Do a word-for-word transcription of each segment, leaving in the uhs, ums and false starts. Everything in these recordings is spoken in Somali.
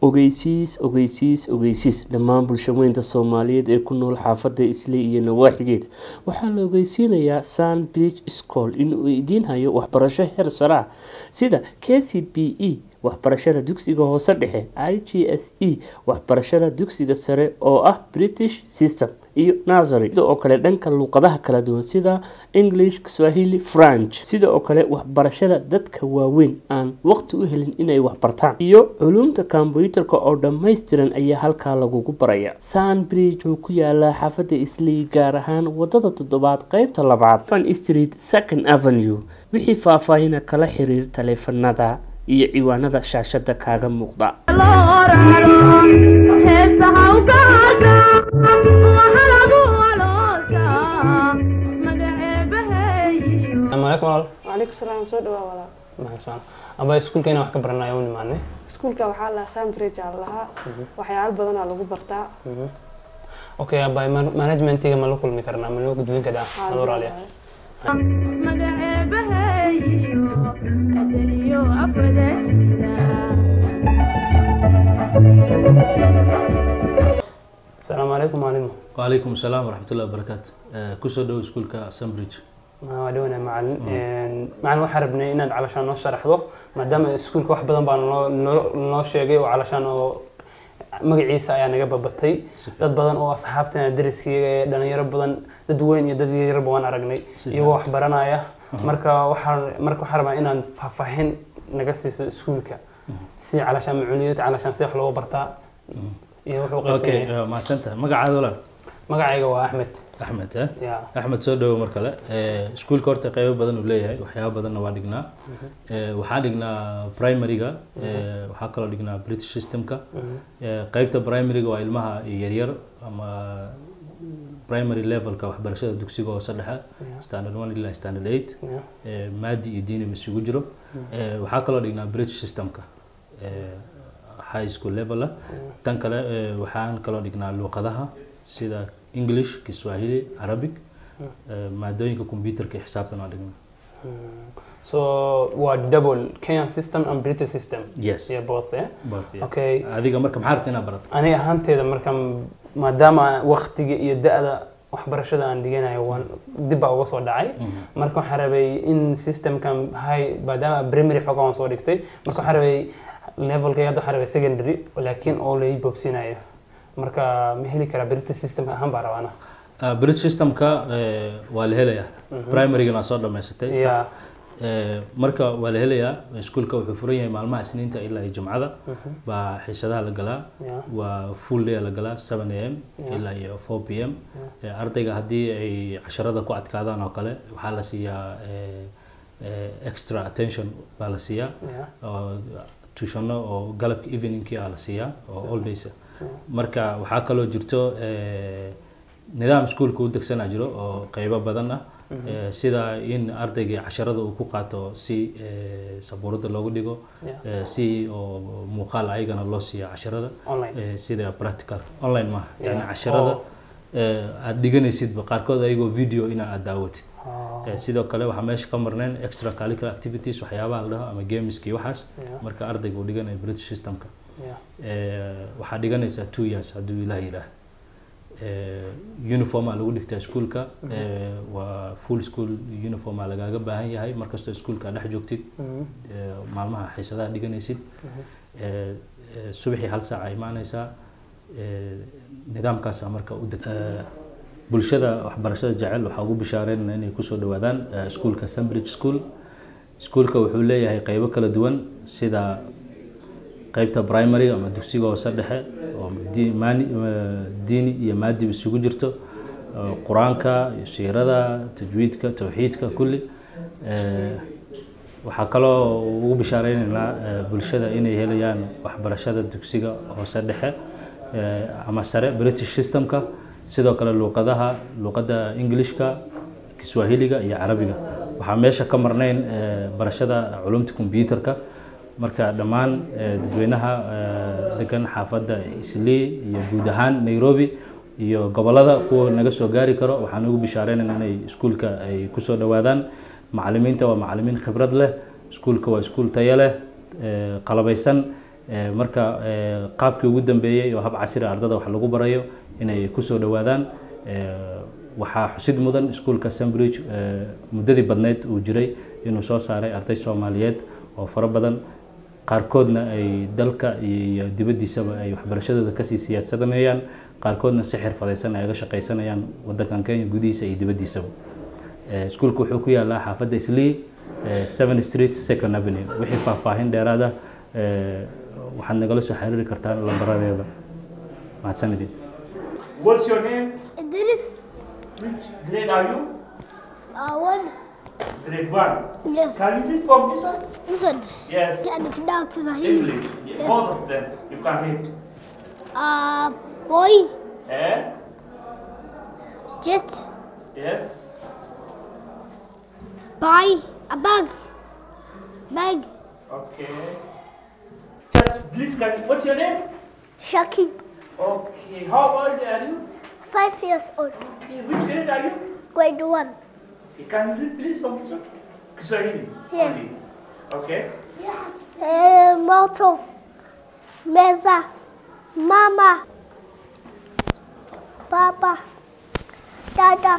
ogeysiis ogeysiis ogeysiis dhammaan bulshaweynta Soomaaliyeed ee ku nool xaafadda Islii iyo nawaaxigeeda waxaa la ogeysiinayaa Sandbridge School inuu idiin hayo waxbarasho heer sare ah sida K C P E waxbarashada dugsiga hoose dhexe, I G S E waxbarashada dugsiga sare oo ah British System iyo Nursery, sidoo kale dhanka luqadaha kala duwan sida English, Swahili, French, sidoo kale waxbarashada dadka waaweyn aan waqti u helin inay wax bartaan iyo culuumta kombiyuutarka oo dhammaystiran ayaa halkaa lagugu baraya. Sandbridge wuxuu ku yaalaa xaafadda Islii gaar ahaan wadada toddobaad qaybta labaad Fan Street Second Avenue. wixii faahfaahin kala xiriir taleefanada iyo ciwaanada shaashada kaaga muuqda. وعليكم السلام سو دوا ولا ما شاء الله ابا اسكولka ina wax ka baranayo uu nimaanay iskuulka waxa la Sandbridge laha waxyaalo badan oo lagu bartaa okay aba managementiga ma la kulmi karnaa ma loo gudbin karaa walaalahay السلام عليكم معلم وعليكم السلام ورحمة الله وبركاته كسو دو اسكولكا Sandbridge ما ودونا معلم معلم waxaan rabnay inaan calashaan noo sharaxdo maadaama iskuulka wax badan baan noo sheegay oo calashaan oo magaciisa ayaa naga babatay dad badan oo asxaabtana dariskayga ee dhalinyaro badan dad weyn iyo dad yar baan aragnay iyagoo wax baranaya marka waxaan marka waxaan rabaa inaan faahfaahin naga siiso iskuulka si calashaan macuuliyad calashaan si wax loo bartaa iyo wuxuu qeybsan okay ma santa magacaada walaal magacayga waa Ahmed Ahmed eh Ahmed soo dhaw mar kale ee iskuulka horta qaybo badan uu leeyahay waxyaabo badan waa dhignaa ee waxa dhignaa primary-ga ee waxa kale dhignaa British System-ka ee qaybta primary-ga waa ilmaha yar yar ama primary level-ka waxbarashada dugsiga hoose dhexe standard one ilaa standard eight ee maadi iyo diini isugu jiro ee waxa kale dhignaa British System-ka ee high school level tan kale waxaan kale dhignaa luqadaha sida English, Kiswahili, Arabic, maadooyinka computerka xisaabtan aan dhignaa. So what double Kenyan system and British system? Yes. Yeah, both there. Both. Yeah. Okay. Adiga marka maxaa rabtaa inaad barato? Aniga ahaanteeda marka maadaama waqtiga iyo da'da waxbarashada aan dhiganayo waan dib baa uga soo dhacay marka waxaan rabay in systemkan hay maadaama primary xoog aan soo dhigtay marka waxaan rabay levelka hadda waxaan rabay secondary laakiin oo la boobsinayo marka ma heli kara British System ahaan baa rawana British System-ka waa la helayaa primary-ga soo dhameysatay ee marka waa la helayaa iskuulka wuxuu furan yahay maalmaha Isniinta ilaa Jumcada baa xiisadaha la galaa waa full day la galaa seven A M ilaa four P M ardayga hadii ay casharada ku adkaadaan oo kale waxa la siiyaa extra attention baa la siiyaa tuition oo galabka evening-kii la siiyaa oo all days marka waxa kale oo jirto ee nidaam iskuulka u degsanaa jiro oo qaybo badan ah sida in ardayga casharada uu ku qaato si sabuurada loogu dhigo si oo muuqaal ayagana loo siiyo casharada sida practical online ma yani casharada aad dhiganaysid qaarkood ayagoo video ina aad daawatid sidoo kale waxa meesha ka marneen extra curricular activities waxyaabaha la dhaho ama gameski waxaas marka ardayga uu dhiganayo British System-ka ee waxa dhiganaysa two years haduu ilaahay yiraahdo ee uniform lagu dhigtaa iskuulka ee waa full school uniform lagaga baahan yahay markasta iskuulka dhex joogtid ee maalmaha xiisadaha dhiganaysid ee subaxii hal saac imaanaysa ee nidaamkaas marka u deg bulshada waxbarashada jecel waxa ugu bishaareynaa inay ku soo dhawaadaan iskuulka Sandbridge School iskuulka wuxuu leeyahay qaybo kala duwan sida qaybta primary ama dugsiga hoose dhexe oo diini iyo maadi isugu jirto quraanka iyo siirada tajwiidka tawxiidka kulli ee waxa kale oo ugu bishaareynaa bulshada inay helayaan waxbarashada dugsiga hoose dhexe ama sare British System-ka sidoo kale luqadaha luqada English-ka Kiswahiliga iyo Arabiga waxa meesha ka marnayn barashada culuumta computerka marka dhamaan dadweynaha degan xaafadda Islii iyo guud ahaan Nairobi iyo gobolada kuwa naga soo gaari karo waxaan ugu bishaareynaa inay iskuulka ay ku soo dhawaadaan macallimiinta waa macallimiin khibrad leh iskuulka waa iskuul tayo leh qalabaysan marka qaabkii ugu dambeeyay oo hab casri ardada wax lagu barayo inay ku soo dhawaadaan waxaa xusid mudan iskuulka Sandbridge muddadii badneed uu jiray inuu soo saaray arday Soomaaliyeed oo fara badan qaarkoodna ay dalka iyo dibaddiisaba ay waxbarashadooda ka sii siyaadsanayaan qaarkoodna si xirfadaysan ay uga shaqaysanayaan waddankan Kenya gudihiisa iyo dibaddiisaba iskuulku wuxuu ku yaalaa xaafadda Islii seventh Street Second Avenue wixii faahfaahin dheeraad ah waxaad nagala soo xiriiri kartaan lambarradeeda mahadsanidin. What's your name? Idris. Which grade are you? Uh, one. Grade one. Yes. Can you read from this one? This one. Yes. English. English. Yes. Both of them. You can read. Uh, boy. Eh? Jet. Yes. Buy a bag. Bag. Okay. Just please, can what's your name? Shaki. Okay. How old are you? Five years old. Okay. Which grade are you? Grade one. Okay. Can you read please from this one? Kiswahili. Yes. Only. Okay. Uh, moto. Meza. Mama. Papa. Dada.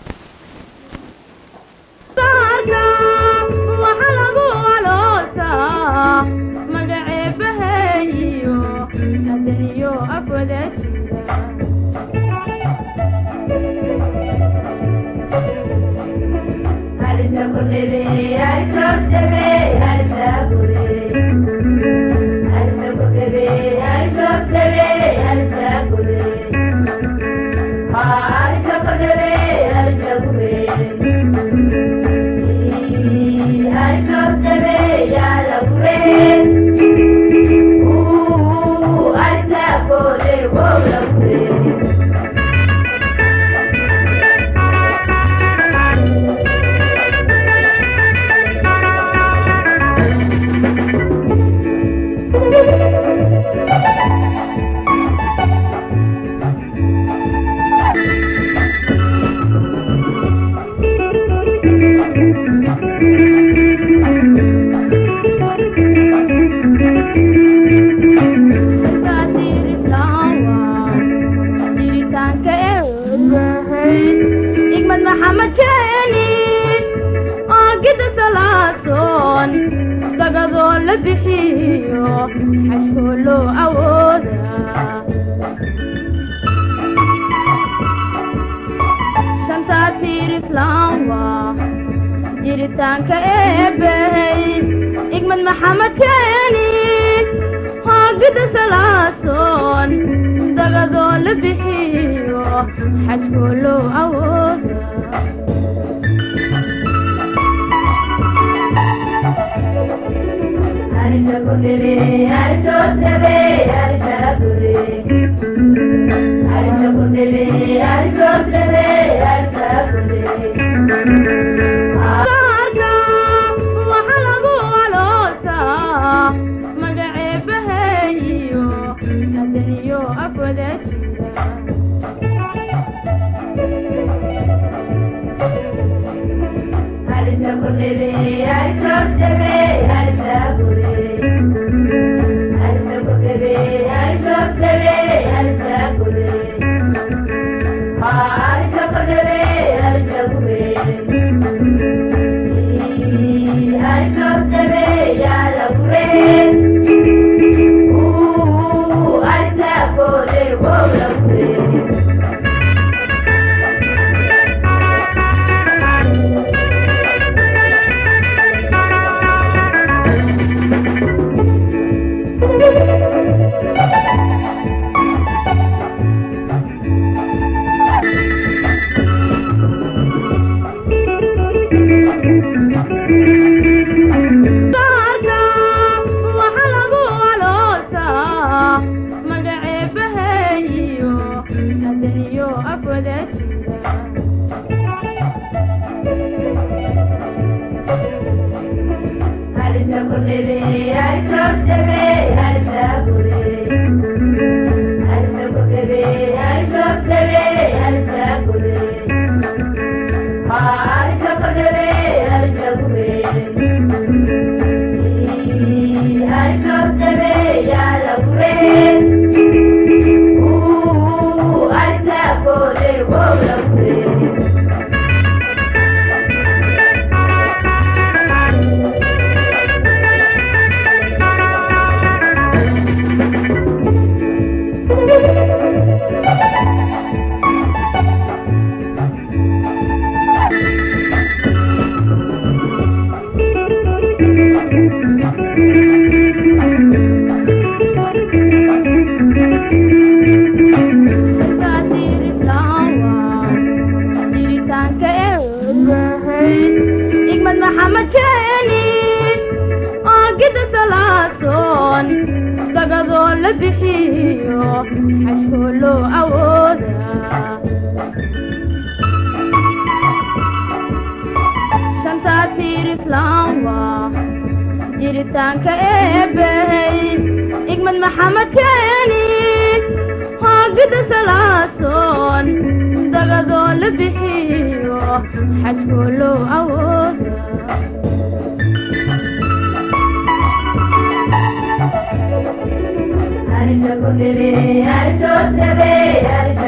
jiritaanka eebbahey igmad maxamed keeni hoogida salaasoon dagadoo la bixiyo xajkoo loo awooda I xajkoo loo awooda shantaa tiir islaam waa jiritaanka eebbey igmad maxamed keeni hoogida salaasoon dagadoo la bixiyo xajkoo loo awooda Arita kundebe, arita sebe, arita